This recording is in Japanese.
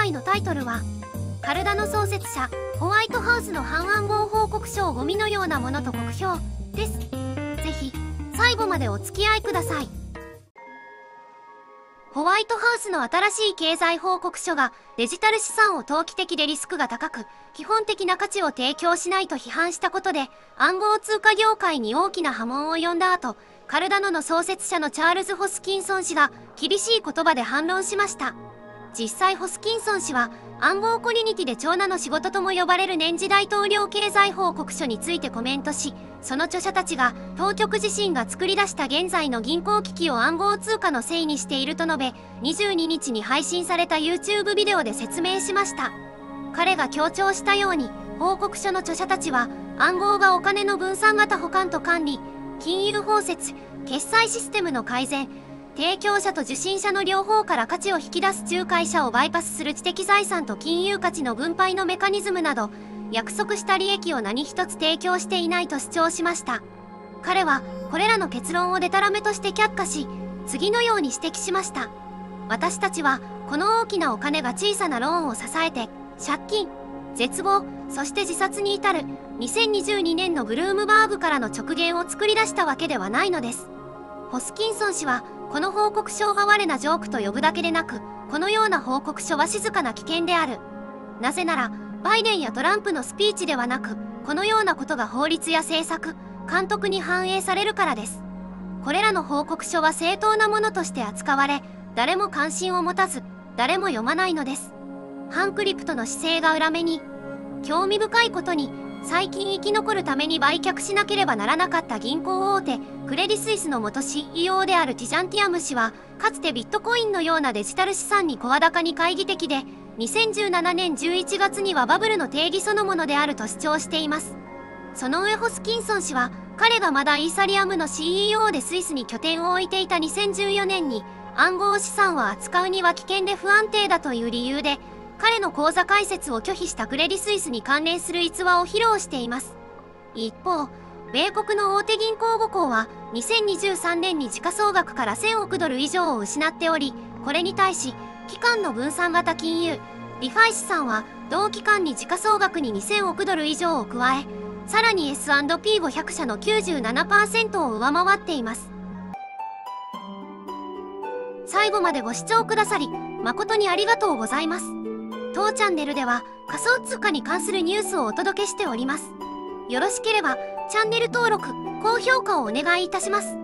回のタイトルはカルダノ創設者ホワイトハウスの反暗号報告書をゴミのようなものと酷評です。ぜひ最後までお付き合いください。ホワイトハウスの新しい経済報告書がデジタル資産を投機的でリスクが高く基本的な価値を提供しないと批判したことで暗号通貨業界に大きな波紋を呼んだ後、カルダノの創設者のチャールズ・ホスキンソン氏が厳しい言葉で反論しました。実際ホスキンソン氏は暗号コミュニティで長男の仕事とも呼ばれる年次大統領経済報告書についてコメントし、その著者たちが当局自身が作り出した現在の銀行危機を暗号通貨のせいにしていると述べ、22日に配信された YouTube ビデオで説明しました。彼が強調したように、報告書の著者たちは暗号がお金の分散型保管と管理、金融包摂、決済システムの改善、提供者と受信者の両方から価値を引き出す仲介者をバイパスする知的財産と金融価値の分配のメカニズムなど、約束した利益を何一つ提供していないと主張しました。彼はこれらの結論をデタラメとして却下し、次のように指摘しました。私たちはこの大きなお金が小さなローンを支えて、借金、絶望、そして自殺に至る2022年のブルームバーグからの直言を作り出したわけではないのです。ホスキンソン氏はこの報告書を哀れなジョークと呼ぶだけでなく、このような報告書は静かな危険である。なぜならバイデンやトランプのスピーチではなく、このようなことが法律や政策、監督に反映されるからです。これらの報告書は正当なものとして扱われ、誰も関心を持たず、誰も読まないのです。反クリプトの姿勢が裏目に、興味深いことに、最近生き残るために売却しなければならなかった銀行大手クレディ・スイスの元 CEO であるティジャンティアム氏は、かつてビットコインのようなデジタル資産に声高に懐疑的で、2017年11月にはバブルの定義そのものであると主張しています。その上ホスキンソン氏は、彼がまだイーサリアムの CEO でスイスに拠点を置いていた2014年に暗号資産を扱うには危険で不安定だという理由で、彼の口座開設を拒否したクレディ・スイスに関連する逸話を披露しています。一方、米国の大手銀行5行は2023年に時価総額から1000億ドル以上を失っており、これに対し機関の分散型金融リファイ資産は同期間に時価総額に2000億ドル以上を加え、さらに S&P500 社の 97% を上回っています。最後までご視聴くださり誠にありがとうございます。当チャンネルでは仮想通貨に関するニュースをお届けしております。よろしければチャンネル登録、高評価をお願いいたします。